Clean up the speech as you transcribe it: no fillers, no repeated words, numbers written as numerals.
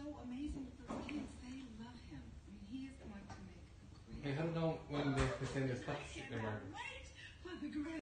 so amazing with those kids. They love him. I mean, he is going to make a great... I don't know when they present the stuff.